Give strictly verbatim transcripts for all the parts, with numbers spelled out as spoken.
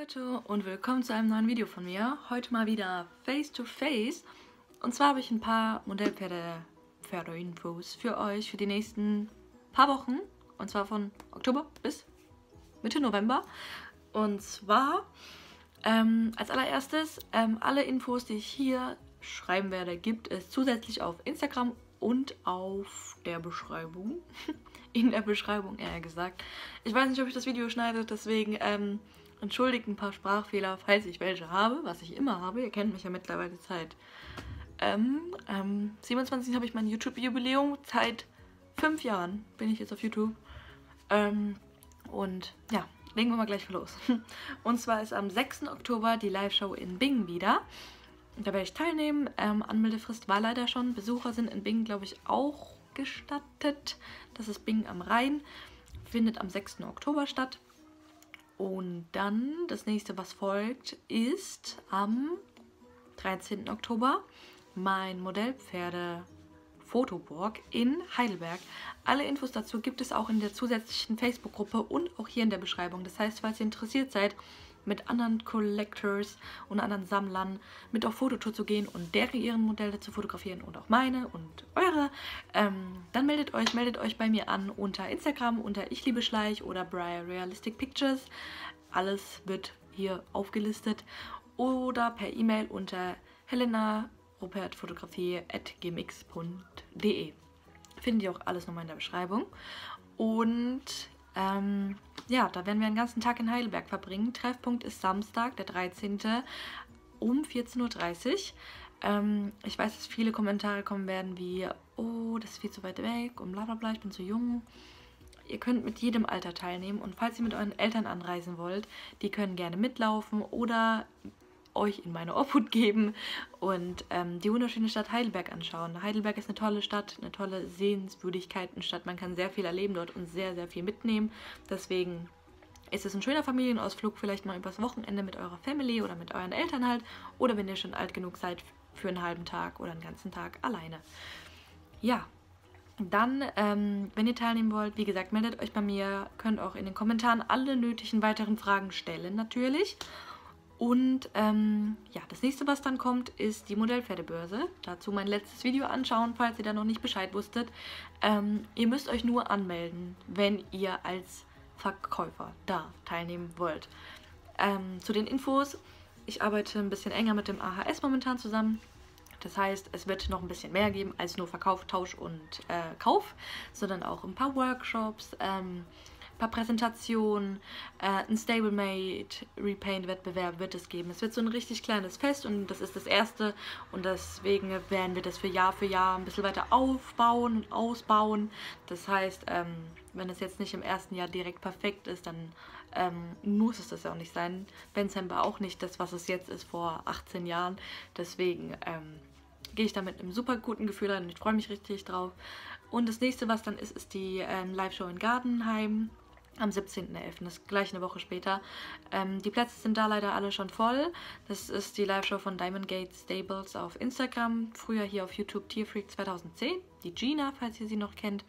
Leute und willkommen zu einem neuen Video von mir. Heute mal wieder Face to Face. Und zwar habe ich ein paar Modellpferde Pferde-Infos für euch für die nächsten paar Wochen. Und zwar von Oktober bis Mitte November. Und zwar ähm, als allererstes ähm, alle Infos, die ich hier schreiben werde, gibt es zusätzlich auf Instagram und auf der Beschreibung. In der Beschreibung eher gesagt. Ich weiß nicht, ob ich das Video schneide, deswegen ähm, entschuldigt ein paar Sprachfehler, falls ich welche habe, was ich immer habe. Ihr kennt mich ja mittlerweile seit ähm, ähm, siebenundzwanzig habe ich mein YouTube-Jubiläum. Seit fünf Jahren bin ich jetzt auf YouTube. Ähm, und ja, legen wir mal gleich los. Und zwar ist am sechsten Oktober die Live-Show in Bingen wieder. Da werde ich teilnehmen. Ähm, Anmeldefrist war leider schon. Besucher sind in Bingen, glaube ich, auch gestattet. Das ist Bingen am Rhein. Findet am sechsten Oktober statt. Und dann das nächste, was folgt, ist am dreizehnten Oktober mein Modellpferde-Fotowalk in Heidelberg. Alle Infos dazu gibt es auch in der zusätzlichen Facebook-Gruppe und auch hier in der Beschreibung. Das heißt, falls ihr interessiert seid, mit anderen Collectors und anderen Sammlern mit auf Fototour zu gehen und deren ihren Modelle zu fotografieren und auch meine und eure, ähm, dann meldet euch, meldet euch bei mir an unter Instagram, unter Ich liebe Schleich oder Briar Realistic Pictures. Alles wird hier aufgelistet oder per E-Mail unter helena rupert fotografie at gmx punkt de. Findet ihr auch alles nochmal in der Beschreibung. Und Ähm, ja, da werden wir einen ganzen Tag in Heidelberg verbringen. Treffpunkt ist Samstag, der dreizehnte um vierzehn Uhr dreißig. Ähm, ich weiß, dass viele Kommentare kommen werden wie, oh, das ist viel zu weit weg und bla bla bla, ich bin zu jung. Ihr könnt mit jedem Alter teilnehmen und falls ihr mit euren Eltern anreisen wollt, die können gerne mitlaufen oder euch in meine Obhut geben und ähm, die wunderschöne Stadt Heidelberg anschauen. Heidelberg ist eine tolle Stadt, eine tolle Sehenswürdigkeitenstadt. Man kann sehr viel erleben dort und sehr, sehr viel mitnehmen. Deswegen ist es ein schöner Familienausflug, vielleicht mal übers Wochenende mit eurer Family oder mit euren Eltern halt. Oder wenn ihr schon alt genug seid, für einen halben Tag oder einen ganzen Tag alleine. Ja, dann, ähm, wenn ihr teilnehmen wollt, wie gesagt, meldet euch bei mir. Könnt auch in den Kommentaren alle nötigen weiteren Fragen stellen, natürlich. Und ähm, ja, das nächste, was dann kommt, ist die Modellpferdebörse. Dazu mein letztes Video anschauen, falls ihr da noch nicht Bescheid wusstet. Ähm, ihr müsst euch nur anmelden, wenn ihr als Verkäufer da teilnehmen wollt. Ähm, zu den Infos, ich arbeite ein bisschen enger mit dem A H S momentan zusammen. Das heißt, es wird noch ein bisschen mehr geben als nur Verkauf, Tausch und äh, Kauf, sondern auch ein paar Workshops, ähm, ein paar Präsentationen, äh, ein Stablemate-Repaint-Wettbewerb wird es geben. Es wird so ein richtig kleines Fest und das ist das erste und deswegen werden wir das für Jahr für Jahr ein bisschen weiter aufbauen und ausbauen. Das heißt, ähm, wenn es jetzt nicht im ersten Jahr direkt perfekt ist, dann ähm, muss es das ja auch nicht sein. Bensheim war auch nicht das, was es jetzt ist vor achtzehn Jahren. Deswegen ähm, gehe ich da mit einem super guten Gefühl rein und ich freue mich richtig drauf. Und das nächste, was dann ist, ist die ähm, Live-Show in Gardenheim am siebzehnten elften, das ist gleich eine Woche später. Ähm, die Plätze sind da leider alle schon voll. Das ist die Live-Show von Diamond Gate Stables auf Instagram. Früher hier auf YouTube Tierfreak zweitausendzehn. Die Gina, falls ihr sie noch kennt.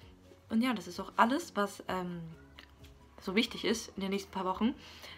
Und ja, das ist auch alles, was ähm, so wichtig ist in den nächsten paar Wochen.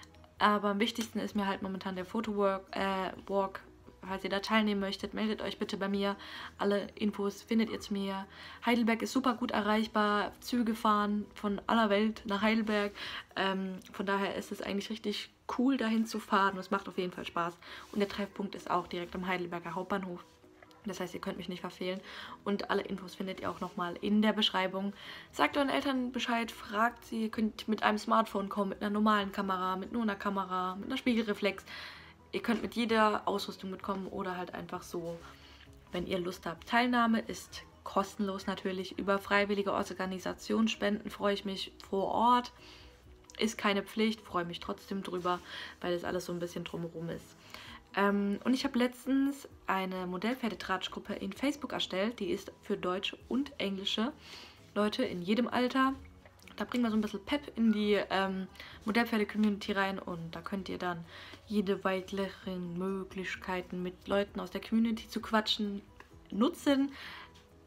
Aber am wichtigsten ist mir halt momentan der Fotowalk. Äh, Walk. Falls ihr da teilnehmen möchtet, meldet euch bitte bei mir. Alle Infos findet ihr zu mir. Heidelberg ist super gut erreichbar. Züge fahren von aller Welt nach Heidelberg. Ähm, von daher ist es eigentlich richtig cool, dahin zu fahren. Und es macht auf jeden Fall Spaß. Und der Treffpunkt ist auch direkt am Heidelberger Hauptbahnhof. Das heißt, ihr könnt mich nicht verfehlen. Und alle Infos findet ihr auch nochmal in der Beschreibung. Sagt euren Eltern Bescheid, fragt sie. Ihr könnt mit einem Smartphone kommen, mit einer normalen Kamera, mit nur einer Kamera, mit einer Spiegelreflex. Ihr könnt mit jeder Ausrüstung mitkommen oder halt einfach so, wenn ihr Lust habt. Teilnahme ist kostenlos natürlich. Über freiwillige Organisationsspenden freue ich mich vor Ort. Ist keine Pflicht, freue mich trotzdem drüber, weil das alles so ein bisschen drumherum ist. Ähm, und ich habe letztens eine Modellpferdetratschgruppe in Facebook erstellt. Die ist für deutsche und englische Leute in jedem Alter. Da bringen wir so ein bisschen Pep in die ähm, Modellpferde-Community rein und da könnt ihr dann jede weiteren Möglichkeiten mit Leuten aus der Community zu quatschen nutzen.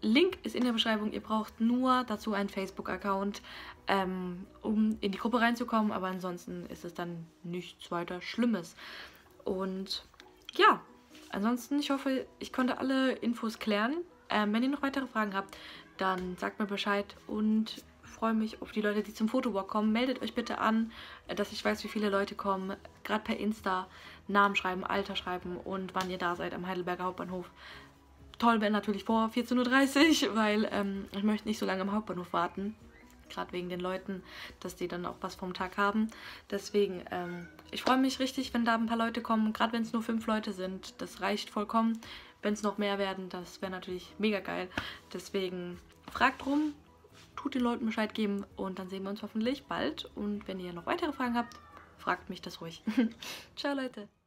Link ist in der Beschreibung. Ihr braucht nur dazu einen Facebook-Account, ähm, um in die Gruppe reinzukommen. Aber ansonsten ist es dann nichts weiter Schlimmes. Und ja, ansonsten, ich hoffe, ich konnte alle Infos klären. Ähm, wenn ihr noch weitere Fragen habt, dann sagt mir Bescheid und freue mich auf die Leute, die zum Fotowalk kommen. Meldet euch bitte an, dass ich weiß, wie viele Leute kommen. Gerade per Insta Namen schreiben, Alter schreiben und wann ihr da seid am Heidelberger Hauptbahnhof. Toll wäre natürlich vor vierzehn Uhr dreißig, weil ähm, ich möchte nicht so lange am Hauptbahnhof warten. Gerade wegen den Leuten, dass die dann auch was vom Tag haben. Deswegen, ähm, ich freue mich richtig, wenn da ein paar Leute kommen. Gerade wenn es nur fünf Leute sind, das reicht vollkommen. Wenn es noch mehr werden, das wäre natürlich mega geil. Deswegen fragt drum, tut den Leuten Bescheid geben und dann sehen wir uns hoffentlich bald. Und wenn ihr noch weitere Fragen habt, fragt mich das ruhig. Ciao, Leute.